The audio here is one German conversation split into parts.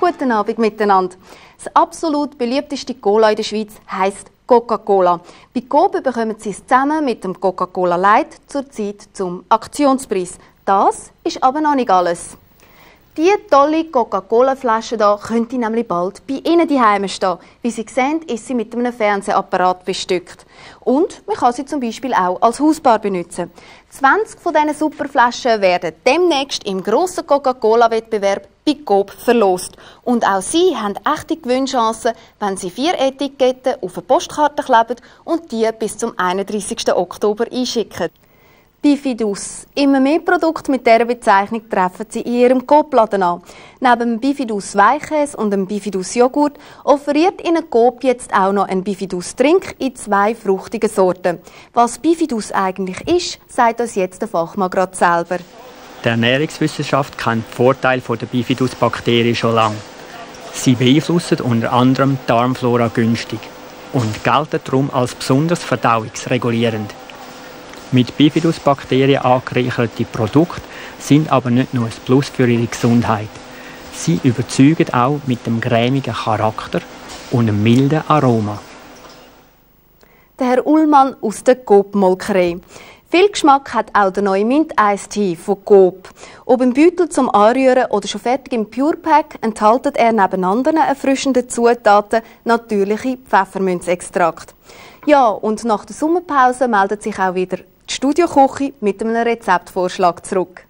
Guten Abend miteinander. Das absolut beliebteste Cola in der Schweiz heisst Coca-Cola. Bei Coop bekommen Sie es zusammen mit dem Coca-Cola Light zurzeit zum Aktionspreis. Das ist aber noch nicht alles. Diese tolle Coca-Cola-Flasche hier könnte nämlich bald bei Ihnen daheim stehen. Wie Sie sehen, ist sie mit einem Fernsehapparat bestückt. Und man kann sie zum Beispiel auch als Hausbar benutzen. 20 von diesen Superflaschen werden demnächst im grossen Coca-Cola-Wettbewerb bei Coop verlost. Und auch Sie haben echte Gewinnchancen, wenn Sie 4 Etiketten auf eine Postkarte kleben und die bis zum 31. Oktober einschicken. Bifidus. Immer mehr Produkte mit dieser Bezeichnung treffen Sie in Ihrem Coop-Laden an. Neben dem Bifidus Weichkäse und dem Bifidus Joghurt offeriert Ihnen Coop jetzt auch noch einen Bifidus Trink in 2 fruchtigen Sorten. Was Bifidus eigentlich ist, sagt uns jetzt der Fachmann gerade selber. Die Ernährungswissenschaft kennt die Vorteile der Bifidus-Bakterien schon lange. Sie beeinflussen unter anderem die Darmflora günstig und gelten darum als besonders verdauungsregulierend. Mit Bifidus-Bakterien angereicherte Produkte sind aber nicht nur ein Plus für ihre Gesundheit. Sie überzeugen auch mit dem cremigen Charakter und einem milden Aroma. Der Herr Ullmann aus der Coop-Molkerei. Viel Geschmack hat auch der neue Mint-Eistee von Coop. Ob im Beutel zum Anrühren oder schon fertig im Purepack, enthält er neben anderen erfrischenden Zutaten natürliche Pfefferminzextrakt. Ja, und nach der Sommerpause meldet sich auch wieder die Studioküche mit einem Rezeptvorschlag zurück.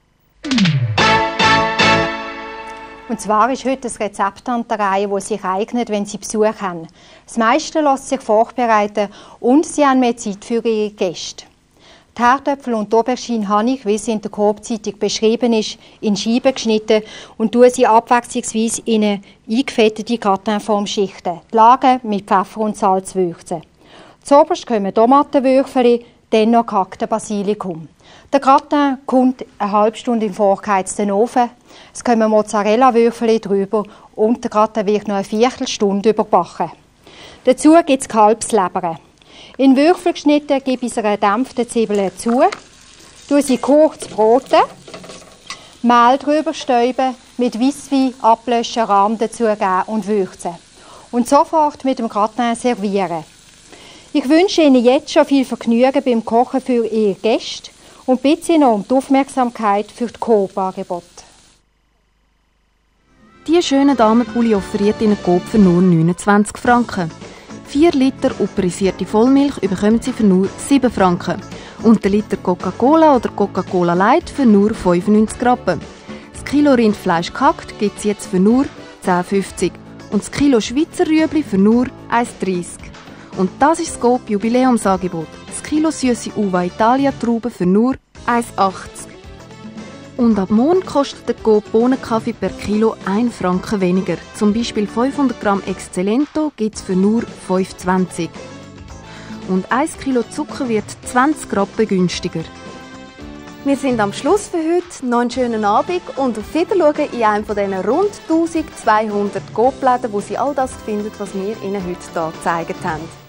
Und zwar ist heute das Rezept an der Reihe, das sich eignet, wenn Sie Besuch haben. Das meiste lässt sich vorbereiten und Sie haben mehr Zeit für Ihre Gäste. Die Herdöpfel und die Aubergine habe ich, wie es in der Coop-Zeitung beschrieben ist, in Scheiben geschnitten und tue sie abwechslungsweise in eine eingefettete Gratinform schichten. Die Lagen mit Pfeffer und Salz würzen. Zuoberst kommen Tomatenwürfel, dann noch gehackten Basilikum. Der Gratin kommt eine halbe Stunde im vorgeheizten Ofen. Es kommen Mozzarella-Würfel drüber und der Gratin wird noch eine Viertelstunde überbacken. Dazu gibt es Kalbsleber. In Würfel geschnitten gebe ich eine gedämpfte Zwiebel zu, tue sie kurz broten, Mehl drüber stäuben, mit Weisswein ablöschen, Rahm dazugeben und würzen. Und sofort mit dem Gratin servieren. Ich wünsche Ihnen jetzt schon viel Vergnügen beim Kochen für Ihre Gäste und bitte Sie noch um die Aufmerksamkeit für die Coop-Angebote. Diese schönen Damenpulli offeriert Ihnen Coop für nur 29 Franken. 4 Liter uperisierte Vollmilch bekommen Sie für nur 7 Franken. Und der Liter Coca-Cola oder Coca-Cola Light für nur 95 Rappen. Das Kilo Rindfleisch gehackt gibt es jetzt für nur 10,50 und das Kilo Schweizer Rüebli für nur 1,30. Und das ist das Coop Jubiläumsangebot. Das Kilo süße Uva Italia Trauben für nur 1,80. Und ab morgen kostet der Coop Bohnenkaffee per Kilo 1 Franken weniger. Zum Beispiel 500 Gramm Excellento gibt es für nur 5,20. Und 1 Kilo Zucker wird 20 Rappen günstiger. Wir sind am Schluss für heute. Noch einen schönen Abend und auf Wiedersehen in einem von diesen rund 1200 Coop-Läden, wo Sie all das finden, was wir Ihnen heute hier gezeigt haben.